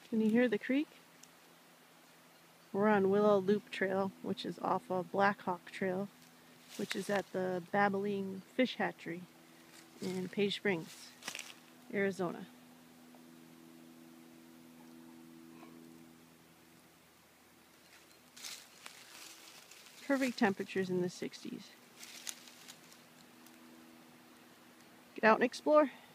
Can you hear the creek? We're on Willow Loop Trail, which is off of Black Hawk Trail, which is at the Babbling Fish Hatchery in Page Springs, Arizona. Perfect temperatures in the 60s. Get out and explore.